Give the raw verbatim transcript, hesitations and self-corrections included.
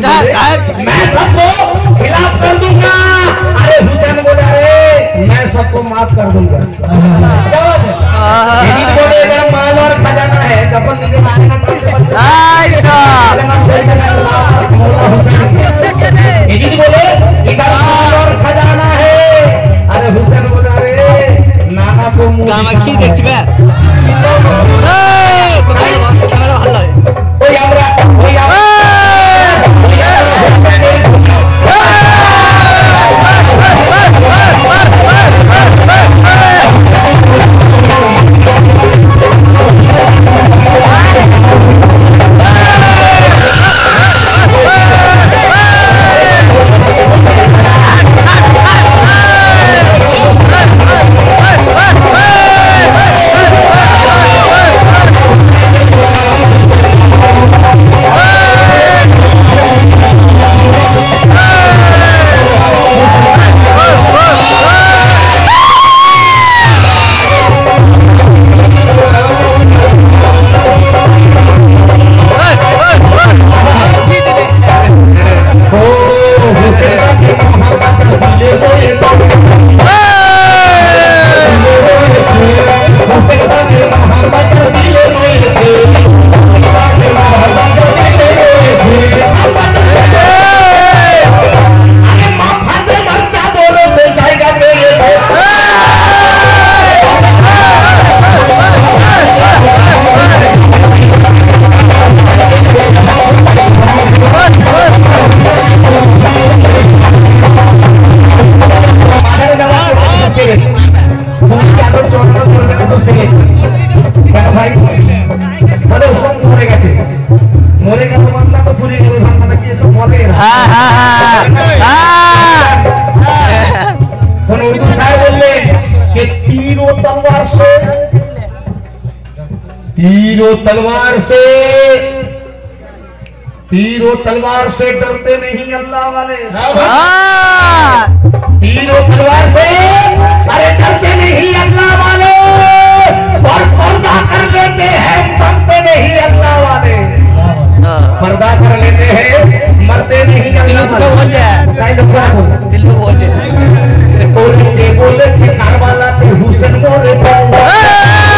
मैं सबको खिलाफ कर दूंगा। अरे हुसैन बोला रे मैं सबको माफ कर दूंगा। बोले अगर माल और खजाना है कपन बोले इधर माल और खजाना है। अरे हुसैन बोला रे नाना को কি দেখছিবে ক্যামেরা ভালো লাগে ওই আমরা ওই तीरों तलवार से तीरों तलवार से डरते नहीं अल्लाह वाले। तीरों तलवार से अरे डरते नहीं अल्लाह वाले और पर्दा कर लेते हैं मरते नहीं अल्लाह वाले। पर्दा कर लेते हैं मरते नहीं अल्लाह वाले। दिल को बोले बोले बोले थे कारवाला थे हुसैन बोले